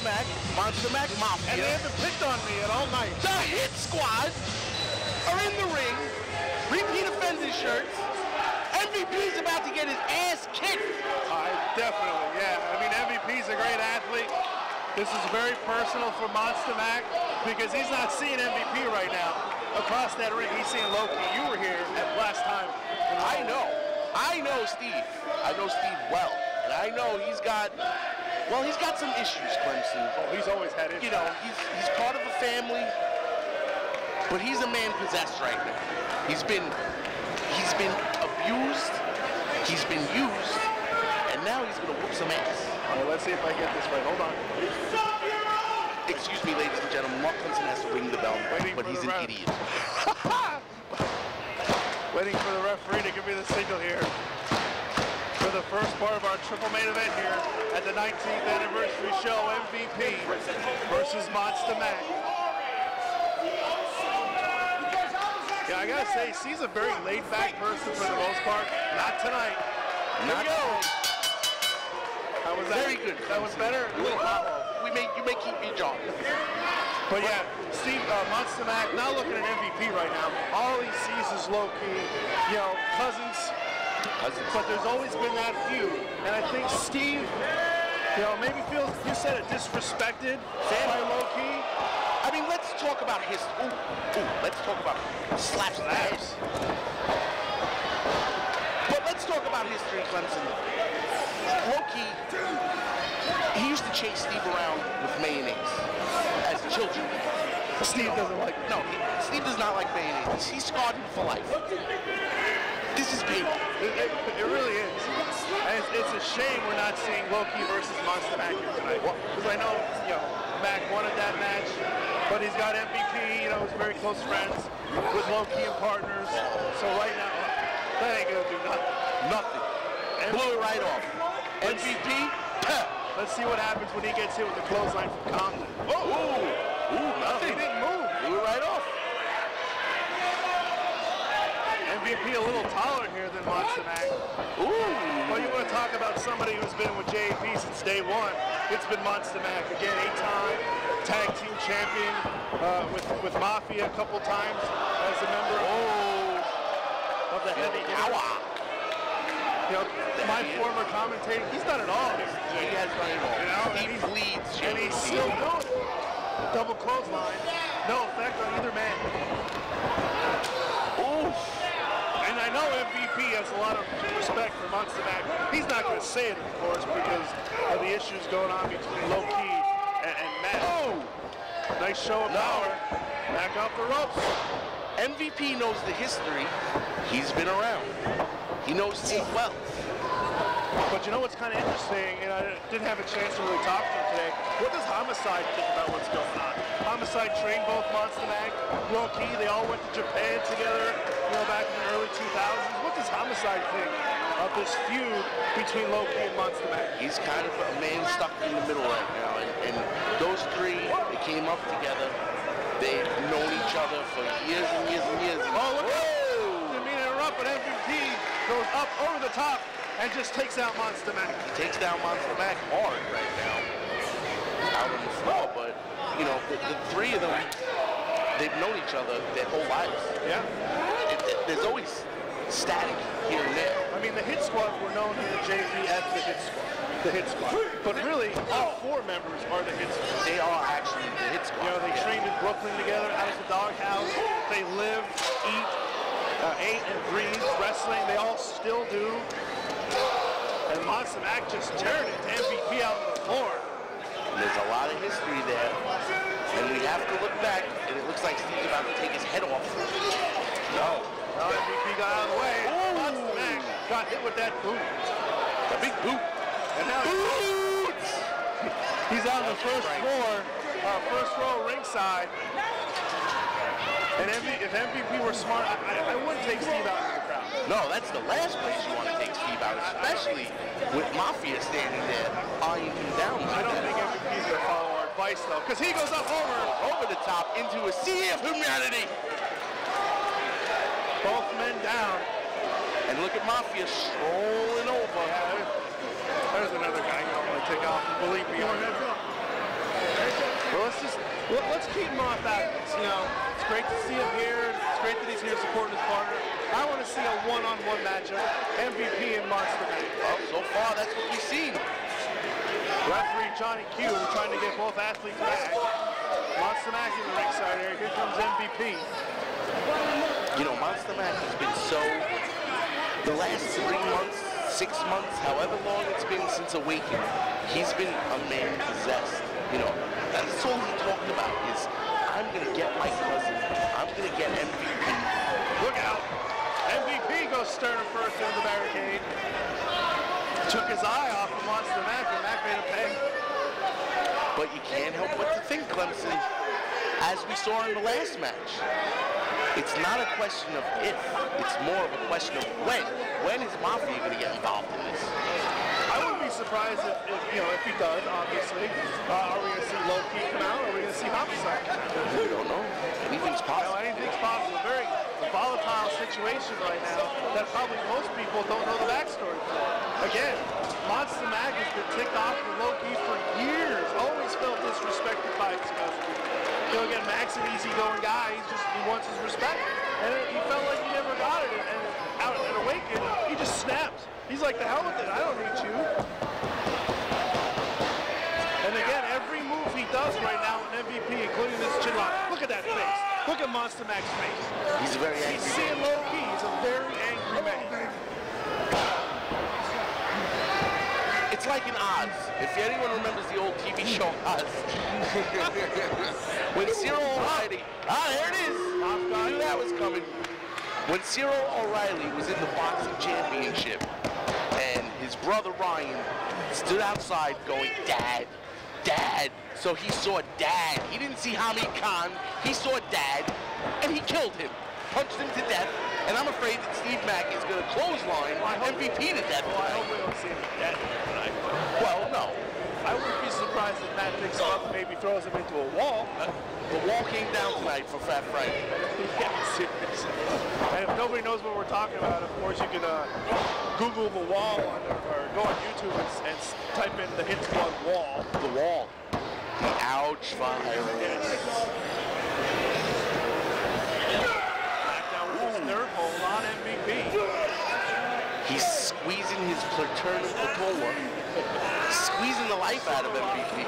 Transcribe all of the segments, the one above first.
Mack Mafia. And they haven't picked on me at all night. The Hit Squad are in the ring. Repeat offender shirts. MVP's about to get his ass kicked. Definitely, yeah. I mean, MVP's a great athlete. This is very personal for Monsta Mack because he's not seeing MVP right now. Across that ring, he's seeing Loki. You were here at last time. I know Steve. I know Steve well. And I know he's got some issues, Clemson. Oh, he's always had issues. You know, he's part of a family, but he's a man possessed right now. He's been abused, he's been used, and now he's gonna whoop some ass. All right, let's see if I get this right. Hold on. Excuse me, ladies and gentlemen, Mark Clemson has to ring the bell, but he's an idiot. Waiting for the referee to give me the signal here for the first part of our triple main event here at the 19th anniversary show. MVP versus Monsta Mack. Yeah, I gotta say, he's a very laid-back person for the most part. Not tonight. Here we go. That was very good. That was better. A little hollow. You may keep me jaw. But yeah, Steve, Monsta Mack not looking at MVP right now. All he sees is Loki, you know, cousins. But there's always been that feud. And I think Steve, you know, maybe feels, you said it, disrespected by Loki. I mean, let's talk about history. Let's talk about slaps. But let's talk about history, Clemson. Loki, he used to chase Steve around with mayonnaise as children. Steve doesn't like it. No, Steve does not like mayonnaise. He's scarred him for life. This is painful. It really is. And it's a shame we're not seeing Loki versus Monsta Mack here tonight. Because I know, you know, Mack wanted that match, but he's got MVP, you know, he's very close friends with Loki and partners. So right now, that ain't gonna do nothing. Nothing. Blew it right off. MVP, let's see what happens when he gets hit with the clothesline from Compton. Nothing. He didn't move. Blew it right off. MVP a little taller here than Monsta Mack. But you want to talk about somebody who's been with JAPW since day one. It's been Monsta Mack. Again, 8-time tag team champion with Mafia a couple times as a member of the heavy hitters. You know, my former commentator, he's done it all. He has done it all. You know, he bleeds. And he's still doing it. Double clothesline. No effect on either man. And I know MVP has a lot of respect for Monsta Mack. He's not going to say it, of course, because of the issues going on between Loki and Matt. Nice show of power. Back off the ropes. MVP knows the history. He's been around. He knows Steve well. But you know what's kind of interesting, and I didn't have a chance to really talk to him today. What does Homicide think about what's going on? Homicide trained both Monsta Mack, Loki. They all went to Japan together, you know, back in the early 2000s. What does Homicide think of this feud between Loki and Monsta Mack? He's kind of a man stuck in the middle right now, and those three, they came up together. They've known each other for years and years and years. Oh, look! Didn't mean to interrupt, but MVP goes up over the top and just takes out Monsta Mack. He takes down Monsta Mack hard right now. Out on the floor, but, you know, the three of them, they've known each other their whole lives. Yeah. There's always static here and there. I mean, the Hit Squad were known here at JP as the Hit Squad. The Hit Squad. But really, all four members are the Hit Squad. They are actually the Hit Squad. You know, they trained in Brooklyn together, out of the doghouse. They live, eat, ate and breathe wrestling. They all still do. And Monsta Mack just tearing it to MVP out on the floor. And there's a lot of history there. And we have to look back, and it looks like Steve's about to take his head off. No, MVP got out of the way. Monsta Mack got hit with that boot. The big boot. And now he's on the first row ringside. And if MVP were smart, I wouldn't take Steve out of the crowd. No, that's the last place you want to take Steve out, especially with Mafia standing there eyeing him down. I don't think MVP's going to follow our advice, though, because he goes up over the top into a sea of humanity. Both men down. And look at Mafia strolling over. Yeah, there's another guy you don't want to take off. Believe me. let's keep him off that. You know, it's great to see him here. It's great that he's here supporting his partner. I want to see a one-on-one matchup, MVP and Monsta Mack. Well, so far that's what we've seen. Referee Johnny Q trying to get both athletes back. Monsta Mack in the ringside area. Here comes MVP. You know, Monsta Mack has been so, the last 3 months, 6 months, however long it's been since Awakening, he's been a man possessed. You know, that's all he talked about is, I'm going to get my cousin. I'm going to get MVP. Look out. MVP goes sternum first into the barricade. Took his eye off of Monsta Mack, and Mack made him pay. But you can't help but to think, Clemson, as we saw in the last match, it's not a question of if, it's more of a question of when. When is Mafia going to get involved in this? I wouldn't be surprised if he does, obviously. Are we going to see Low-Key come out, or are we going to see Homicide come out? We don't know. Anything's possible. Anything's possible. Very volatile situation right now that probably most people don't know the backstory for. Again, Monsta Mack has been ticked off with Low-Key for years. Always felt disrespected by his cousin. You know, again, Mack's an easygoing guy. He wants his respect. And he felt like he never got it. And out at Awaken, he just snapped. He's like, the hell with it. I don't need you. And again, every move he does right now with MVP, including this chin lock, look at that face. Look at Monsta Mack's face. He's a very angry He's seeing Low-Key. He's a very angry man. It's like in Oz. If anyone remembers the old TV show Oz. When Cyril O'Reilly, there it is. I knew that was coming. When Cyril O'Reilly was in the boxing championship, and his brother Ryan stood outside going, Dad, Dad. So he saw Dad. He didn't see Hamid Khan. He saw Dad, and he killed him, punched him to death. And I'm afraid that Steve Mack is going to clothesline MVP to death. Well, I hope we don't see him dead tonight. Well, no. I wouldn't be surprised if Matt picks him up and maybe throws him into a wall. The wall came down tonight for Fat Frank. Yeah, seriously. And if nobody knows what we're talking about, of course you can Google the wall or go on YouTube and type in the Hit Squad wall. The wall. The ouch fire. Yes. Back down with his third hold on MVP. He's squeezing his Platurna Patola, squeezing the life out of MVP.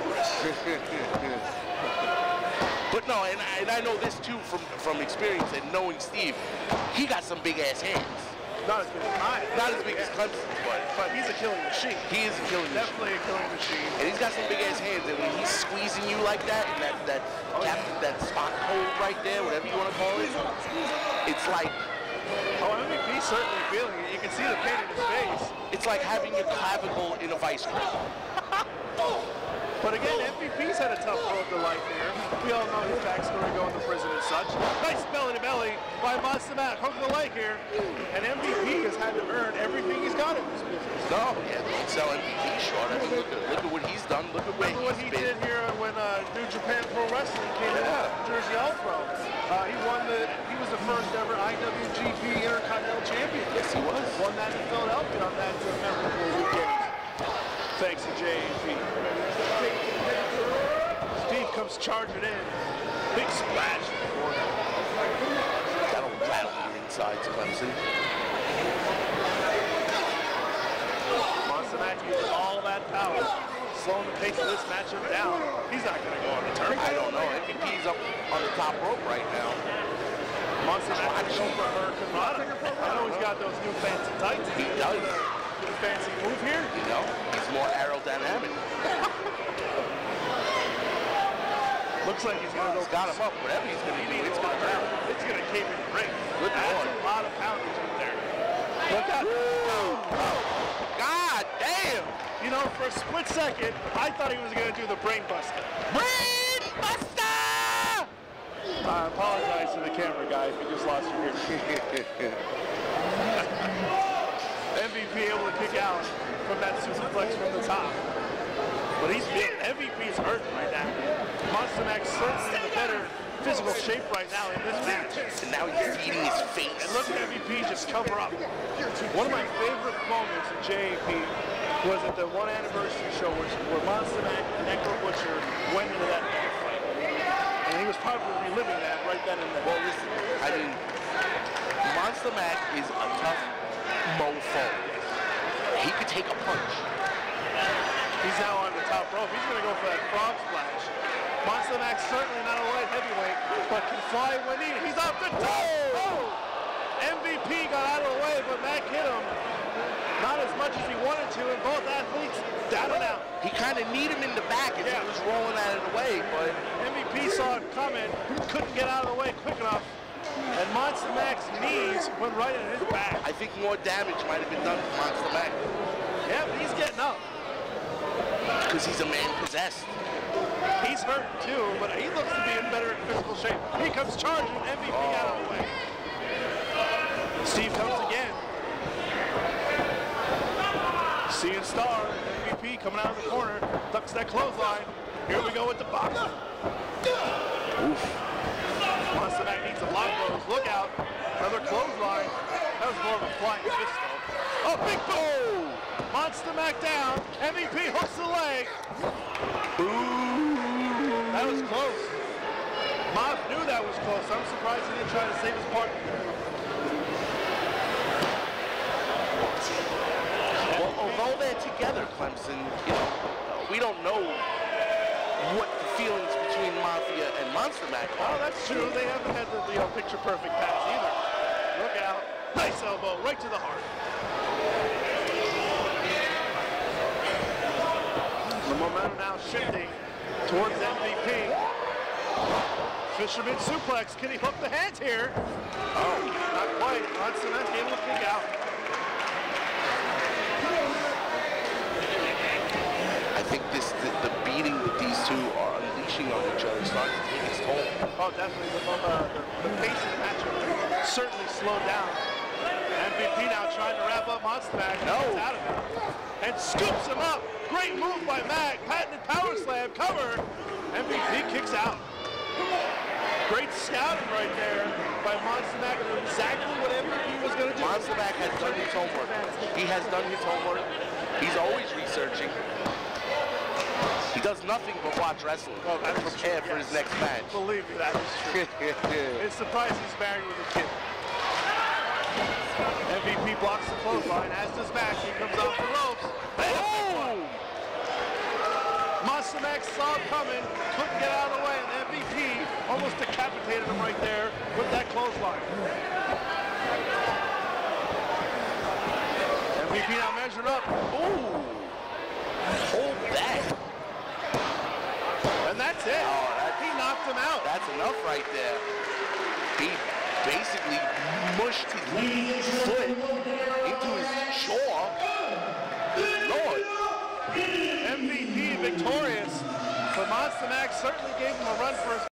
But no, and I know this too from experience and knowing Steve, he got some big ass hands. Not as big as mine. Not as big as Clemson's, but he's a killing machine. He is a killing machine. Definitely a killing machine. And he's got some big ass hands, and when he's squeezing you like that, and that spot hold right there, whatever you want to call it, it's like. Oh, MVP's certainly feeling it. You can see the pain in his face. It's like having your clavicle in a vice grip. But again, MVP's had a tough road to life here. We all know his backstory going to prison and such. Nice belly-to-belly by Monsta Mack. Hook the leg here. And MVP has had to earn everything he's got in this business. No, yeah, don't sell MVP short. I mean, look at what he's done. Look at what he did here when New Japan Pro Wrestling came in Jersey All-Pro. He was the first ever IWGP Intercontinental Champion. Yes, he was. Won that in Philadelphia on that memorable weekend. Thanks to JAP. Steve comes charging in. Big splash in the corner. That'll rattle your insides, Clemson. Monsta Mack uses all that power, slowing the pace of this matchup down. He's not going to go on the turn. I don't know. MVP's up on the top rope right now. Monsta Mack is over her Kamada. I know he's got those new fancy tights. He does. Fancy move here. You know, he's more aerodynamic. Looks like he's going to go. He's got him up. Whatever he's going to do, it's going to hurt. It's going to cave in the ring. Good That's Lord. a lot of poundage in there. Look out. God damn. You know, for a split second, I thought he was going to do the brain buster. Brain buster! I apologize to the camera guy if you just lost your hearing. MVP able to kick out from that superplex from the top. But MVP's hurting right now. Monsta Mack's certainly in the better physical shape right now in this match. And now he's eating his face. And look at MVP just cover up. One of my favorite moments in JAP was at the 1 anniversary show where Monsta Mack and Echo Butcher went into that was probably reliving that right then and there. Well, listen, I mean, Monsta Mack is a tough mofo. He could take a punch. He's now on the top rope. He's going to go for that frog splash. Monsta Mack's certainly not a light heavyweight, but can fly when needed. He's off the top. Oh! MVP got out of the way, but Mack hit him. Not as much as he wanted to, and both athletes down and out. He kind of need him in the back as he was rolling out of the way, but MVP saw it coming, couldn't get out of the way quick enough, and Monsta Mack's knees went right in his back. I think more damage might have been done to Monsta Mack. Yeah, but he's getting up. Because he's a man possessed. He's hurt too, but he looks to be in better physical shape. He comes charging, MVP out of the way. Steve comes again. Seeing star, MVP coming out of the corner, ducks that clothesline. Here we go with the boxing. Oof. Monsta Mack needs a block those. Look out. Another clothesline. That was more of a flying fist though. Oh, big boom! Monsta Mack down. MVP hooks the leg. Ooh. That was close. Moth knew that was close. I'm surprised he didn't try to save his partner. Well, although they're together, Clemson, you know, we don't know what the feelings between Mafia and Monsta Mack are. Oh, that's true. They haven't had the picture perfect pass either. Look out. Nice elbow right to the heart. The momentum now shifting towards MVP. Fisherman suplex. Can he hook the hands here? Oh, not quite. Monsta Mack able to kick out. I think the beating that these two are unleashing on each other is starting to take its toll. Oh, definitely. The pace of the match certainly slowed down. MVP now trying to wrap up Monsta Mack. No. Gets out of it. And scoops him up. Great move by Mack. Patented power slam. Cover. MVP kicks out. Great scouting right there by Monsta Mack. Exactly what MVP was going to do. Monsta Mack has done his homework. He has done his homework. He's always researching. He does nothing but watch wrestling and prepare for his next match. Believe me, that is true. It's surprising he's married with a kid. MVP blocks the clothesline, as does Mack. He comes off the ropes. Boom! Monsta Mack saw it coming, couldn't get out of the way, and MVP almost decapitated him right there with that clothesline. MVP now measured up. Ooh! Hold back. And that's it. Oh, he knocked him out. That's enough right there. He basically mushed his foot into his jaw. Lord. MVP victorious, but Monsta Mack certainly gave him a run for his